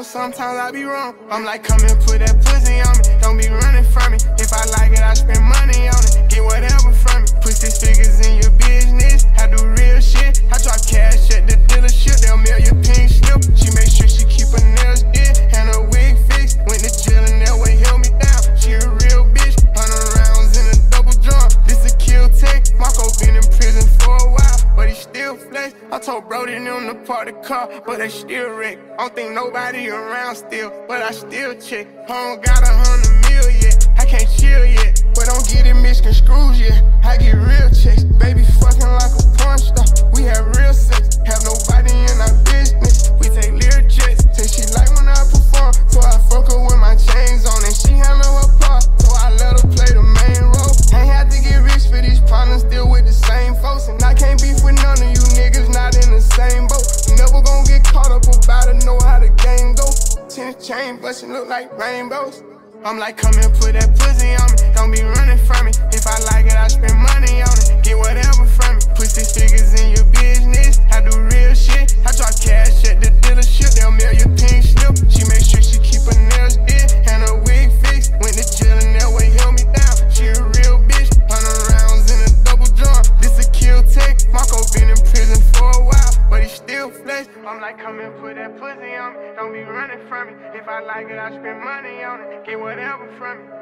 sometimes I be wrong. I'm like, come and put that pussy on me, don't be running from me. If I like it, I spend money on it, get whatever from me. Put 6 figures in your business, I do real shit. I drop cash at the dealership, they'll mail your pink slip. She make sure she keep her nails did and her wig fixed. Went to jail and that way held me down. She a real bitch, 100 rounds in a double drum. This a kill tech. Marco been in prison for a while, but he still flex. I told Brody them to park the car, but they still wreck. I don't think nobody around still, but I still check. I don't got 100 mil yet, I can't chill yet, but don't get it misconstrued yet. I get real checks, baby fucking like a porn star. We have real sex, have nobody in our business. We take lyric jets, say she like when I perform, so I fuck her with my chains on, and she handle her part, so I let her play the main role. Ain't had to get rich for these partners, still with the same folks, and I can't beef with none of you niggas not in the same boat. Never gon' get caught up about it, know how the game go. Tennis chain bustin' look like rainbows. I'm like, come and put that pussy on me, don't be running from me. If I like it, I spend money on it, get whatever from me. Put 6 figures in your business, I do real shit. I drop cash at the dealership, they'll mail your pink slip. She make sure she keep her nails did and her wig fixed. Went to jail and that way held me down. She a real bitch, 100 rounds in a double drum. This a kill tech. Marco been in prison for a while, but he still flex. I'm like, come and put that pussy on me, don't be running from me. If I like it, I spend money on it, get whatever from me.